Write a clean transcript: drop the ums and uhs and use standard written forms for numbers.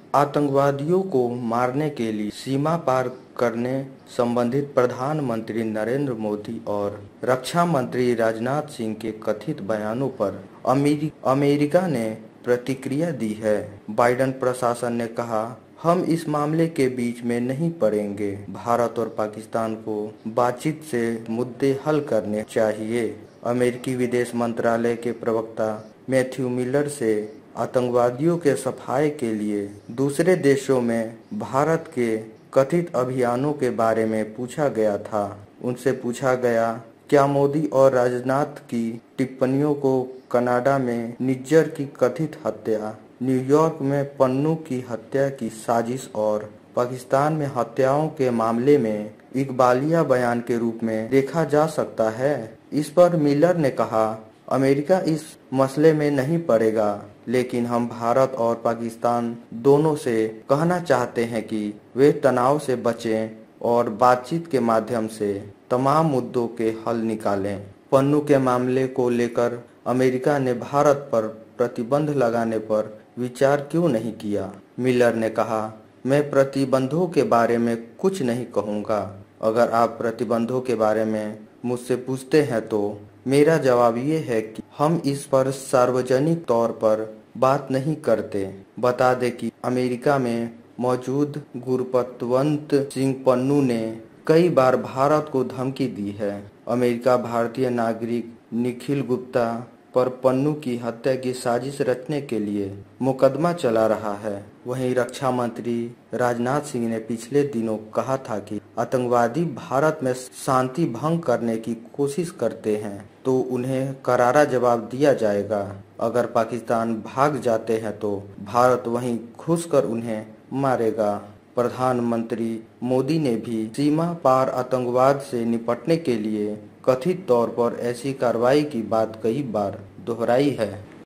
आतंकवादियों को मारने के लिए सीमा पार करने संबंधित प्रधानमंत्री नरेंद्र मोदी और रक्षा मंत्री राजनाथ सिंह के कथित बयानों पर अमेरिका ने प्रतिक्रिया दी है। बाइडेन प्रशासन ने कहा, हम इस मामले के बीच में नहीं पड़ेंगे। भारत और पाकिस्तान को बातचीत से मुद्दे हल करने चाहिए। अमेरिकी विदेश मंत्रालय के प्रवक्ता मैथ्यू मिलर से आतंकवादियों के सफाये के लिए दूसरे देशों में भारत के कथित अभियानों के बारे में पूछा गया था। उनसे पूछा गया, क्या मोदी और राजनाथ की टिप्पणियों को कनाडा में निज्जर की कथित हत्या, न्यूयॉर्क में पन्नू की हत्या की साजिश और पाकिस्तान में हत्याओं के मामले में इकबालिया बयान के रूप में देखा जा सकता है। इस पर मिलर ने कहा, अमेरिका इस मसले में नहीं पड़ेगा, लेकिन हम भारत और पाकिस्तान दोनों से कहना चाहते हैं कि वे तनाव से बचें और बातचीत के माध्यम से तमाम मुद्दों के हल निकालें। पन्नू के मामले को लेकर अमेरिका ने भारत पर प्रतिबंध लगाने पर विचार क्यों नहीं किया? मिलर ने कहा, मैं प्रतिबंधों के बारे में कुछ नहीं कहूँगा। अगर आप प्रतिबंधों के बारे में मुझसे पूछते हैं तो मेरा जवाब ये है कि हम इस पर सार्वजनिक तौर पर बात नहीं करते। बता दें कि अमेरिका में मौजूद गुरपतवंत सिंह पन्नू ने कई बार भारत को धमकी दी है। अमेरिका भारतीय नागरिक निखिल गुप्ता पर पन्नू की हत्या की साजिश रचने के लिए मुकदमा चला रहा है। वहीं रक्षा मंत्री राजनाथ सिंह ने पिछले दिनों कहा था कि आतंकवादी भारत में शांति भंग करने की कोशिश करते हैं तो उन्हें करारा जवाब दिया जाएगा। अगर पाकिस्तान भाग जाते हैं तो भारत वहीं घुसकर उन्हें मारेगा। प्रधानमंत्री मोदी ने भी सीमा पार आतंकवाद से निपटने के लिए कथित तौर पर ऐसी कार्रवाई की बात कई बार दोहराई है।